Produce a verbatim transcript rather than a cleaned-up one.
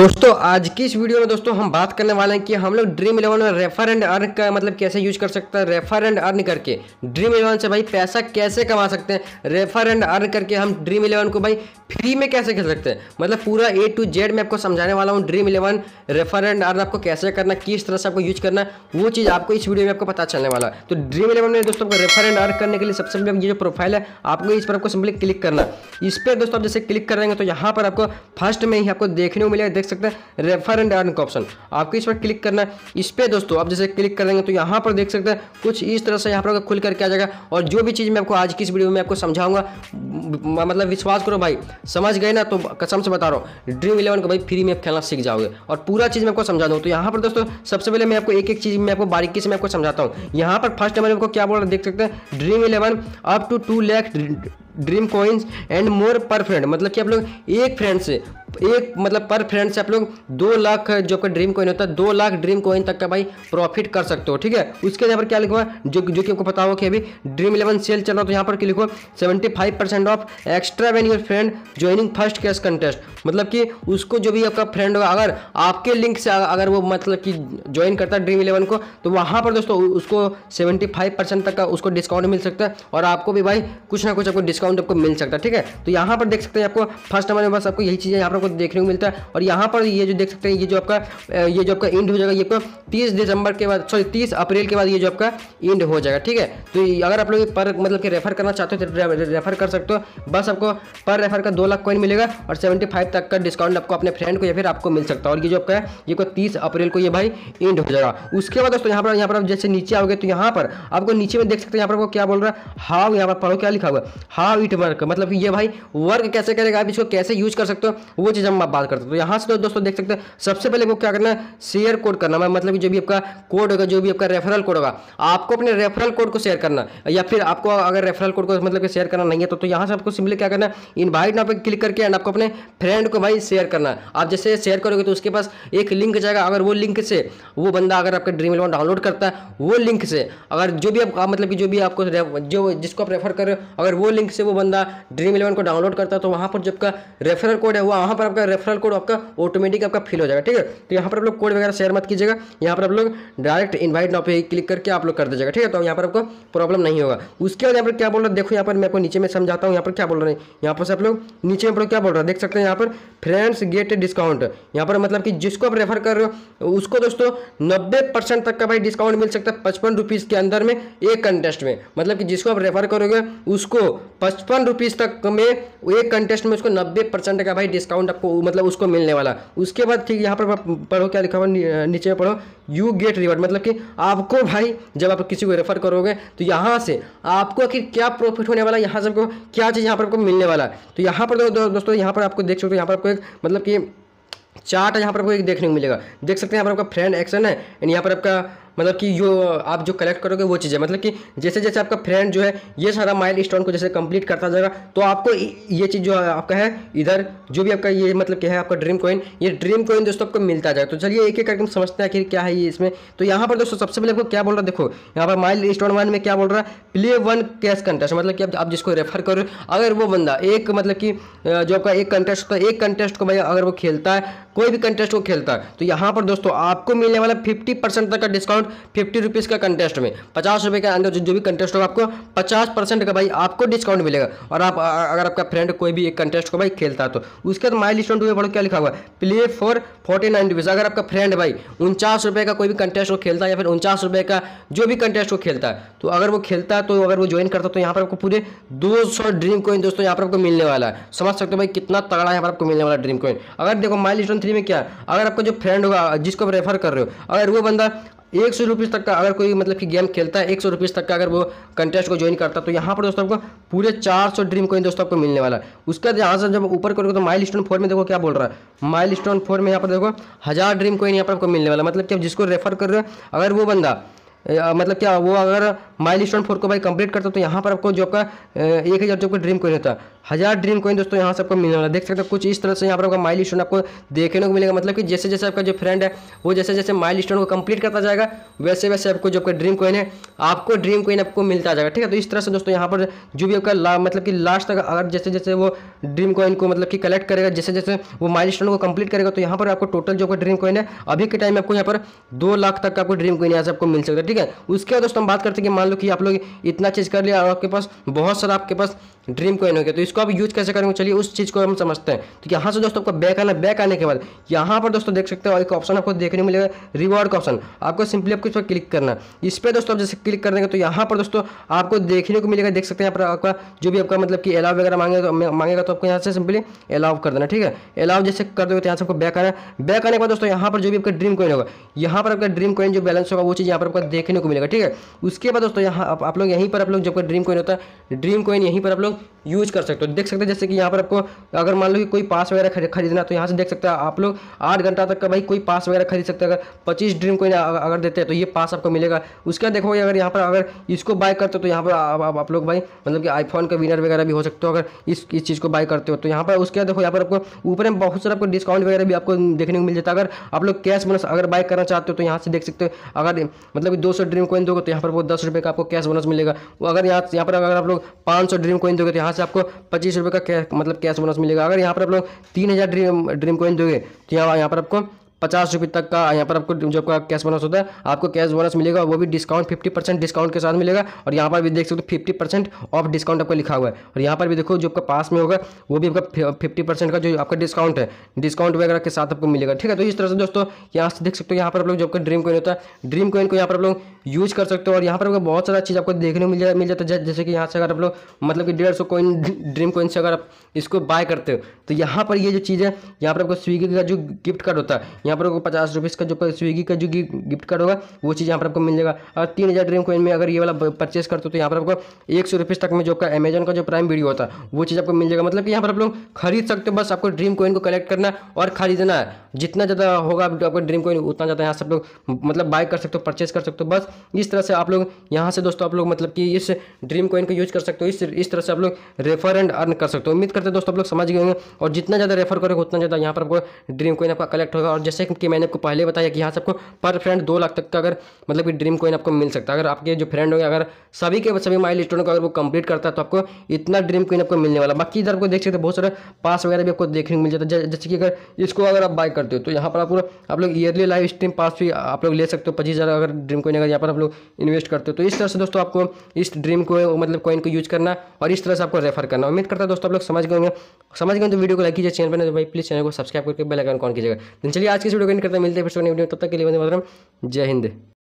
दोस्तों आज की इस वीडियो में दोस्तों हम बात करने वाले हैं कि हम लोग ड्रीम इलेवन में रेफर एंड अर्न का मतलब कैसे यूज कर सकते हैं। रेफर एंड अर्न करके ड्रीम इलेवन से भाई पैसा कैसे कमा सकते हैं। रेफर एंड अर्न करके हम ड्रीम इलेवन को भाई फ्री में कैसे खेल सकते हैं। मतलब पूरा ए टू जेड मैं आपको समझाने वाला हूँ। Dream eleven refer and earn आपको कैसे करना, किस तरह से आपको यूज करना, वो चीज़ आपको इस वीडियो में आपको पता चलने वाला है। तो ड्रीम इलेवन में दोस्तों आपको रेफर एंड अर्न करने के लिए सबसे पहले ये जो प्रोफाइल है आपको इस पर आपको सिंपली क्लिक करना। इस पर दोस्तों आप जैसे क्लिक करेंगे तो यहाँ पर आपको फर्स्ट में ही आपको देखने को मिलेगा, देख सकते हैं रेफर एंड अर्न का ऑप्शन। आपको इस पर क्लिक करना है। इस पर दोस्तों आप जैसे क्लिक करेंगे तो यहाँ पर देख सकते हैं कुछ इस तरह से यहाँ पर खुल करके आ जाएगा। और जो भी चीज़ मैं आपको आज की इस वीडियो में आपको समझाऊंगा, मतलब विश्वास करो भाई, समझ गए ना, तो कसम से बता रहा हूँ ड्रीम इलेवन को भाई फ्री में खेलना सीख जाओगे और पूरा चीज़ मैं आपको समझा दूँ। तो यहाँ पर दोस्तों सबसे पहले मैं आपको एक एक चीज़ मैं आपको बारीकी से मैं आपको समझाता हूँ। यहाँ पर फर्स्ट नंबर आपको क्या बोल रहा है देख सकते हैं, Dream eleven up to two lakh dream coins and more per friend. मतलब कि आप लोग एक फ्रेंड से एक मतलब पर फ्रेंड से आप लोग दो लाख जो का ड्रीम कॉइन होता है, दो लाख ड्रीम कॉइन तक का भाई प्रॉफिट कर सकते हो। ठीक है, उसके यहाँ पर क्या लिखा हुआ जो जो कि आपको पता हो कि अभी ड्रीम इलेवन सेल चल रहा है। तो यहाँ पर क्या लिखो seventy five percent off extra when your friend joining first cash contest. मतलब कि उसको जो भी आपका फ्रेंड होगा, अगर आपके लिंक से अगर वो मतलब कि ज्वाइन करता है ड्रीम इलेवन को, तो वहाँ पर दोस्तों उसको सेवेंटी फाइव परसेंट तक का उसको डिस्काउंट मिल सकता है और आपको भी भाई कुछ ना कुछ आपको डिस्काउंट आपको मिल सकता है। ठीक है, तो यहाँ पर देख सकते हैं आपको फर्स्ट नंबर में बस आपको यही चीज़ें यहाँ पर आपको देखने को मिलता है। और यहाँ पर ये जो देख सकते हैं ये जो आपका ये जो आपका इंड हो जाएगा, ये आपको तीस दिसंबर के बाद सॉरी तीस अप्रैल के बाद ये जो आपका इंड हो जाएगा। ठीक है, तो अगर आप लोग पर मतलब कि रेफर करना चाहते हो तो रेफर कर सकते हो। बस आपको पर रेफर का दो लाख कॉइन मिलेगा और सेवेंटी फाइव तक का डिस्काउंट आपको अपने फ्रेंड को या फिर आपको मिल सकता है। और ये जो आपका है ये को तीस अप्रैल को ये भाई इंड हो जाएगा। उसके बाद दोस्तों यहाँ पर यहाँ पर आप जैसे नीचे आओगे तो यहाँ पर आपको नीचे में देख सकते हैं यहाँ पर आपको क्या बोल रहा है, हाउ, यहाँ पर पढ़ो क्या लिखा हुआ, हाउ इट वर्क। मतलब कि ये भाई वर्क कैसे करेगा, आप इसको कैसे यूज कर सकते हो, वो चीज़ हम बात करते हैं। तो यहाँ से तो दोस्तों देख सकते हैं सबसे पहले वो क्या करना है, शेयर कोड करना। मतलब कि जो भी आपका कोड होगा, जो भी आपका रेफरल कोड होगा, आपको अपने रेफरल कोड को शेयर करना। या फिर आपको अगर रेफरल कोड को मतलब कि शेयर करना नहीं है तो, तो यहाँ से आपको सिंपली क्या करना है, इनवाइट नाउ पे क्लिक करके एंड आपको अपने फ्रेंड को भाई शेयर करना है। आप जैसे शेयर करोगे तो उसके पास एक लिंक जाएगा। अगर वो लिंक से वो बंदा अगर आपका ड्रीम इलेवन डाउनलोड करता है, वो लिंक से अगर जो भी आप मतलब कि जो भी आपको जो जिसको आप रेफर कर रहे हो, अगर वो लिंक से वो बंदा ड्रीम इलेवन को डाउनलोड करता है तो वहाँ पर जो आपका रेफरल कोड है वहाँ पर आपका रेफरल कोड आपका ऑटोमेटिक आपका फिल हो जाएगा। ठीक है, तो यहाँ पर आप लोग कोड वगैरह शेयर मत कीजिएगा। यहाँ पर आप लोग डायरेक्ट इनवाइट नाउ पे क्लिक करके आप लोग कर दीजिएगा। ठीक है, तो यहाँ पर आपको प्रॉब्लम नहीं होगा। उसके बाद यहाँ पर क्या बोल रहा है देखो, यहाँ पर मैं आपको नीचे में समझाता हूँ। यहाँ पर क्या बोल रहे हैं, यहाँ पर से आप लोग नीचे में क्या बोल रहा है देख सकते हैं, यहाँ पर फ्रेंड्स गेट डिस्काउंट। यहाँ पर मतलब कि जिसको आप रेफर कर रहे हो उसको दोस्तों नब्बे परसेंट तक का भाई डिस्काउंट मिल सकता है पचपन रुपीज़ के अंदर में एक कंटेस्ट में। मतलब कि जिसको आप रेफर करोगे उसको पचपन रुपीज़ तक में एक कंटेस्ट में उसको नब्बे परसेंट का भाई डिस्काउंट आपको मतलब उसको मिलने वाला। उसके बाद ठीक यहाँ पर पढ़ो क्या लिखा हुआ नीचे में पढ़ो, यू गेट रिवॉर्ड। मतलब कि आपको भाई जब आप किसी को रेफर करोगे तो यहाँ से आपको आखिर क्या प्रॉफिट होने वाला है, यहाँ से आपको क्या चीज़ यहाँ पर आपको मिलने वाला है। तो यहाँ पर दो, दोस्तों यहाँ पर आपको देख सकते हो, यहाँ पर आपको एक मतलब कि चार्ट यहाँ पर आपको एक देखने को मिलेगा। देख सकते हैं यहाँ पर आपका फ्रेंड एक्शन है एंड यहाँ पर आपका मतलब कि जो आप जो कलेक्ट करोगे वो चीज़ है। मतलब कि जैसे जैसे आपका फ्रेंड जो है ये सारा माइल स्टोन को जैसे कंप्लीट करता जाएगा तो आपको ये चीज़ जो आपका है इधर जो भी आपका ये मतलब क्या है आपका ड्रीम कॉइन, ये ड्रीम कॉइन दोस्तों आपको मिलता जाएगा। तो चलिए एक एक करके हम समझते हैं आखिर क्या है ये इसमें। तो यहाँ पर दोस्तों सबसे पहले आपको क्या बोल रहा है देखो, यहाँ पर माइल स्टोन वन में क्या बोल रहा है, प्ले वन कैश कंटेस्ट। मतलब कि आप जिसको रेफर करो अगर वो बंदा एक मतलब कि जो आपका एक कंटेस्ट होता है, एक कंटेस्ट को भाई अगर वो खेलता है, कोई भी कंटेस्ट को खेलता है, तो यहाँ पर दोस्तों आपको मिलने वाला फिफ्टी परसेंट तक का डिस्काउंट फिफ्टी रुपीज़ का कंटेस्ट में, पचास रुपये के अंदर जो, जो भी कंटेस्ट होगा आपको पचास परसेंट का भाई आपको डिस्काउंट मिलेगा। और आप अगर आपका फ्रेंड कोई भी एक कंटेस्ट को भाई खेलता है तो उसके बाद माइल स्टोन टू में पढ़ो क्या लिखा हुआ है, play for forty nine rupees. अगर आपका फ्रेंड भाई उनचास रुपये का कोई भी कंटेस्ट को खेलता है या फिर उनचास रुपये का जो भी कंटेस्ट को खेलता है, तो अगर वो खेलता है तो अगर वो ज्वाइन करता है तो यहाँ पर आपको पूरे दो सौ ड्रीम कॉइन दोस्तों यहाँ पर आपको मिलने वाला है। समझ सकते हो भाई कितना तगड़ा यहाँ पर आपको मिलने वाला ड्रीम कॉइन। अगर देखो माइल स्टोन थ्री में क्या, अगर आपका जो फ्रेंड होगा जिसको आप रेफर कर रहे हो, अगर वो बंदा एक सौ रुपीज़ तक का अगर कोई मतलब कि गेम खेलता है, एक सौ रुपीज़ तक का अगर वो कंटेस्ट को ज्वाइन करता है, तो यहाँ पर दोस्तों आपको पूरे चार सौ ड्रीम कॉइन दोस्तों आपको मिलने वाला है। उसके बाद यहाँ से जब ऊपर करोगे तो माइल स्टोन फोर में देखो क्या बोल रहा है, माइल स्टोन फोर में यहाँ पर देखो हज़ार ड्रीम कॉइन यहाँ पर आपको मिलने वाला। मतलब कि आप जिसको रेफर कर रहे हो अगर वो बंदा मतलब क्या वो अगर माइल स्टोन फोर को भाई कंप्लीट करता है तो यहाँ पर आपको जो आपका एक हज़ार जो ड्रीम कॉइन होता है हज़ार ड्रीम कॉइन दोस्तों यहाँ से आपको मिलने वाला है। देख सकते हो कुछ इस तरह से यहाँ पर आपका माइल स्टोन आपको देखने को मिलेगा। मतलब कि जैसे जैसे आपका जो फ्रेंड है वो जैसे जैसे माइल स्टोन को कंप्लीट करता जाएगा वैसे वैसे आपको जो आपका ड्रीम कॉइन है आपको ड्रीम कॉइन आपको मिलता जाएगा। ठीक है, तो इस तरह से दोस्तों यहाँ पर जो भी आपका मतलब कि लास्ट तक अगर जैसे जैसे वो ड्रीम कॉइन को मतलब कि कलेक्ट करेगा, जैसे जैसे वो माइल स्टोन को कंप्लीट करेगा, तो यहाँ पर आपको टोटल जो ड्रीम कॉइन है अभी के टाइम में आपको यहाँ पर दो लाख तक का आपको ड्रीम कॉइन यहाँ से आपको मिल सकता है। ठीक है, उसके बाद दोस्तों हम बात करते हैं कि मान लो कि आप लोग इतना चीज़ कर लिया और आपके पास बहुत सारा आपके पास ड्रीम कॉइन हो गया, तो इसको आप यूज कैसे करेंगे चलिए उस चीज़ को हम समझते हैं। तो यहाँ से दोस्तों आपको बैक आना, बैक आने के बाद यहाँ पर दोस्तों देख सकते हो एक ऑप्शन आपको देखने को मिलेगा रिवॉर्ड का ऑप्शन। आपको सिंपली आपको इस पर क्लिक करना, इस पर दोस्तों आप जैसे क्लिक कर देंगे तो यहाँ पर दोस्तों आपको देखने को मिलेगा, देख सकते हैं यहाँ पर आपका जो भी आपका मतलब कि अलाउ वगैरह मांगेगा तो मांगेगा तो आपको यहाँ से सिंपली अलाउ कर देना। ठीक है, अलाउ जैसे कर दोगे तो यहाँ से आपको बैक आना, बैक आने के बाद दोस्तों यहाँ पर जो भी आपका ड्रीम कॉइन होगा यहाँ पर आपका ड्रीम कॉइन जो बैलेंस होगा वो चीज़ यहाँ पर आपको देखने को मिलेगा। ठीक है, उसके बाद दोस्तों यहाँ आप, आप लोग यहीं पर आप लोग जब ड्रीम कॉइन होता है ड्रीम कॉइन यहीं पर आप लोग यूज कर सकते हो। देख सकते हैं जैसे कि यहाँ पर आपको अगर मान लो कि कोई पास वगैरह खरीदना तो यहाँ से देख सकते हैं आप लोग आठ घंटा तक का भाई कोई पास वगैरह खरीद सकते हैं। अगर पच्चीस ड्रीम कॉइन अगर देते हैं तो ये पास आपको मिलेगा। उसके बाद देखो अगर यहाँ पर अगर इसको बाय करते हो तो यहाँ पर आप, आप लोग भाई मतलब कि आईफोन का विनर वगैरह भी हो सकते हो अगर इस इस चीज़ को बाय करते हो तो यहाँ पर। उसके बाद देखो यहाँ पर आपको ऊपर में बहुत सारा आपको डिस्काउंट वगैरह भी आपको देखने को मिल जाता है। अगर आप लोग कैश बोनस अगर बाय करना चाहते हो तो यहाँ से देख सकते हो अगर मतलब दो सौ ड्रीम कॉइन दोगे तो यहाँ पर वो दस रुपये का आपको कैश बोनस मिलेगा। अगर यहाँ यहाँ पर अगर आप लोग पाँच सौ ड्रीम कॉइन दोगे तो यहाँ से आपको पच्चीस रुपये का मतलब कैश बोनस मिलेगा। अगर यहाँ पर आप लोग तीन हज़ार ड्रीम ड्रीम कॉइन दोगे तो यहाँ यहाँ पर आपको पचास रुपये तक का यहाँ पर आपको जो आपका कैश बोनस होता है आपको कैश बोनस मिलेगा, वो भी डिस्काउंट फिफ्टी परसेंट डिस्काउंट के साथ मिलेगा। और यहाँ पर भी देख सकते हो फिफ्टी परसेंट ऑफ डिस्काउंट आपको लिखा हुआ है। और यहाँ पर भी देखो जो आपका पास में होगा वो भी आपका फिफ्टी परसेंट का जो आपका डिस्काउंट है डिस्काउंट वगैरह के साथ आपको मिलेगा। ठीक है, तो इस तरह से दोस्तों यहाँ से देख सकते हो यहाँ पर आप लोग जो आपका ड्रीम कॉइन होता है ड्रीम कॉइन को यहाँ पर आप लोग यूज कर सकते हो। और यहाँ पर बहुत सारा चीज़ आपको देखने को मिल जाए मिल जाता है जैसे कि यहाँ से अगर आप लोग मतलब कि डेढ़ सौ कॉइन ड्रीम कॉइन से अगर आप इसको बाय करते हो तो यहाँ पर ये जो चीज़ है यहाँ पर आपको स्विगी का जो गिफ्ट कार्ड होता है यहाँ पर आपको पचास रुपये का जो स्विगी का जो गिफ्ट कार्ड होगा वो चीज़ यहाँ पर आपको मिल जाएगा। और तीन हज़ार ड्रीम कॉइन में अगर ये वाला परचेस करते हो तो यहाँ पर आपको एक सौ रुपीज़ तक में जो आपका अमेजन का जो प्राइम वीडियो होता है वो चीज़ आपको मिल जाएगा। मतलब कि यहाँ पर आप लोग खरीद सकते हो, बस आपको ड्रीम कॉइन को कलेक्ट करना और खरीदना है। जितना ज़्यादा होगा आपका ड्रीम कॉइन उतना ज़्यादा यहाँ से आप लोग मतलब बाय कर सकते हो, परचेस कर सकते हो। बस इस तरह से आप लोग यहाँ से दोस्तों आप लोग मतलब कि इस ड्रीम कॉइन को यूज कर सकते हो। इस इस तरह से आप लोग रेफर एंड अर्न कर सकते हो। उम्मीद करते हैं दोस्तों आप लोग समझ गए होंगे। और जितना ज़्यादा रेफर करोगे उतना ज़्यादा यहाँ पर आपको ड्रीम कॉइन आपका कलेक्ट होगा। और जैसे कि मैंने आपको पहले बताया कि यहाँ से आपको पर फ्रेंड दो लाख तक का अगर मतलब कि ड्रीम कॉइन आपको मिल सकता है। अगर आपके जो फ्रेंड होंगे अगर सभी के सभी माइल स्टोन को अगर वो कंप्लीट करता है तो आपको इतना ड्रीम कॉइन आपको मिलने वाला। बाकी इधर आपको देख सकते हैं बहुत सारे पास वगैरह भी आपको देखने को मिल जाता है। जैसे कि अगर इसको अगर आप बाय करते हो तो यहाँ पर आपको आप लोग ईयरली लाइव स्ट्रीम पास भी आप लोग ले सकते हो पच्चीस हज़ार अगर ड्रीम कॉइन अगर यहाँ पर आप लोग इन्वेस्ट करते हो। तो इस तरह से दोस्तों आपको इस ड्रीम को मतलब कॉइन को यूज करना और इस तरह से आपको रेफर करना। उम्मीद करता है दोस्तों आप लोग समझ गए होंगे। समझ गए तो वीडियो को लाइक कीजिए, चैनल पर तो भाई प्लीज चैनल को सब्सक्राइब करके बेल आइकन ऑन कीजिएगा। चलिए आज की वीडियो को करते हैं, मिलते हैं फिर से नई वीडियो, तब तक के लिए वंदे मातरम, जय हिंद।